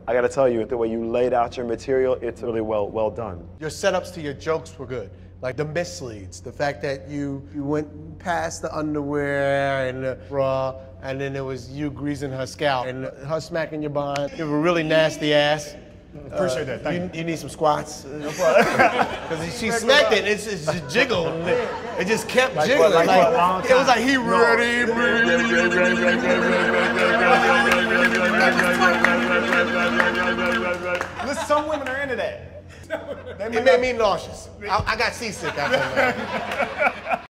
I gotta tell you, the way you laid out your material, it's really well done. Your setups to your jokes were good. Like the misleads, the fact that you went past the underwear and the bra, and then it was you greasing her scalp and her smacking your behind. You have a really nasty ass. Appreciate that. Thank You need some squats. Because she smacked it, it just jiggled. It just kept jiggling. It was like he ready. Listen, some women are into that. It made me nauseous. I got seasick after that.